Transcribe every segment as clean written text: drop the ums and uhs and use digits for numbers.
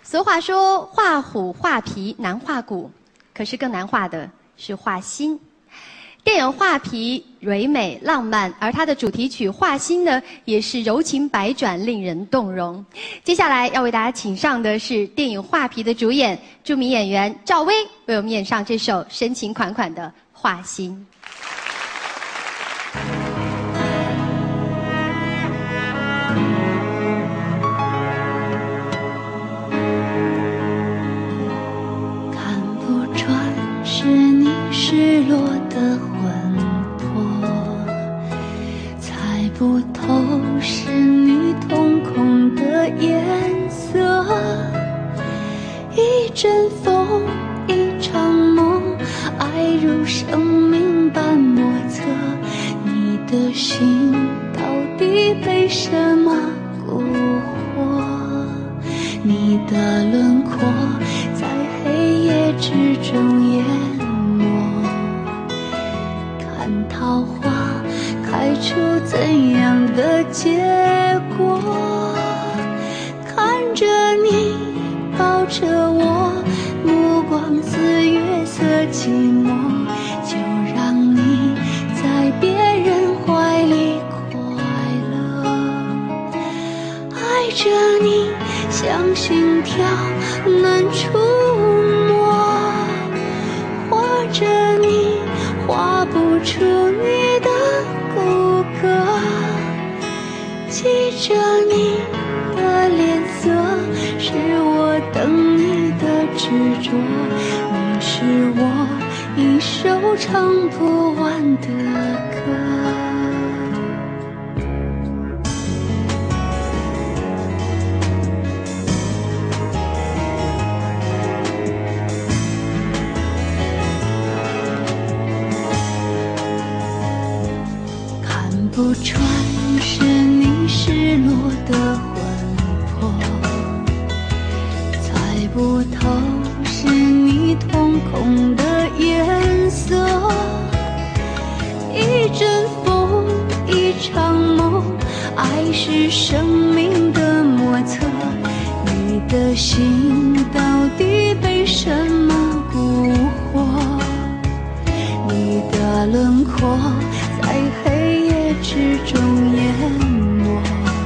俗话说画虎画皮难画骨，可是更难画的是画心。电影《画皮》唯美浪漫，而它的主题曲《画心》呢，也是柔情百转，令人动容。接下来要为大家请上的是电影《画皮》的主演、著名演员赵薇，为我们演唱这首深情款款的《画心》。 看不穿是你失落的魂魄，猜不透是你瞳孔的颜色。一阵风，一场梦，爱如生命般莫测。你的心到底被什么蛊惑？你的轮廓在黑夜之中淹没，看桃花开出怎样的结果？看着你抱着我，目光似月色寂寞，就让你在别人怀里快乐。爱着你像心跳难触摸，画着你画不出你的骨骼，记着你的脸色，是我等你的执着。你是我一首唱不完的歌。不穿是你失落的魂魄，猜不透是你瞳孔的颜色。一阵风，一场梦，爱是生命的莫测。你的心到底被什么蛊惑？你的轮廓在黑夜之中淹没，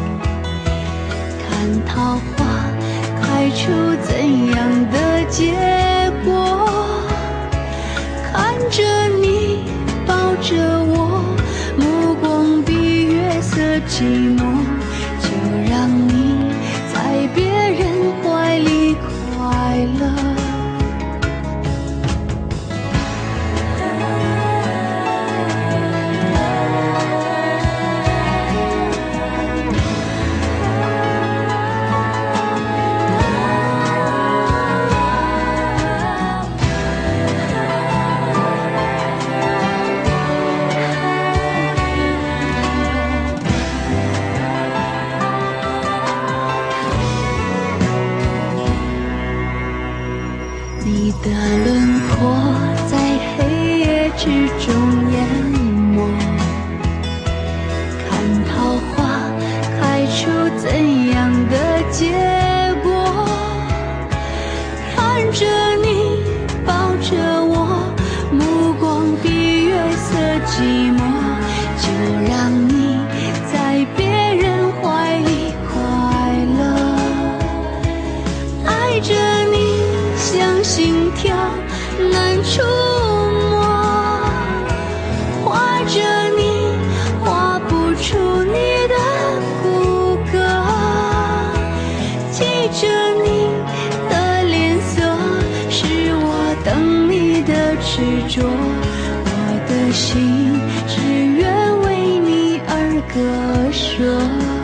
看桃花开出怎样的结果？看着你抱着我，目光比月色寂寞，就让你在别人怀里快乐。你的轮廓在黑夜之中淹没，看桃花开出怎样的结果？看着你抱着我，目光比月色寂寞，就让你在别人怀里快乐。爱着你像心跳难触摸，画着你画不出你的骨骼，记着你的脸色，是我等你的执着。我的心只愿为你而割舍。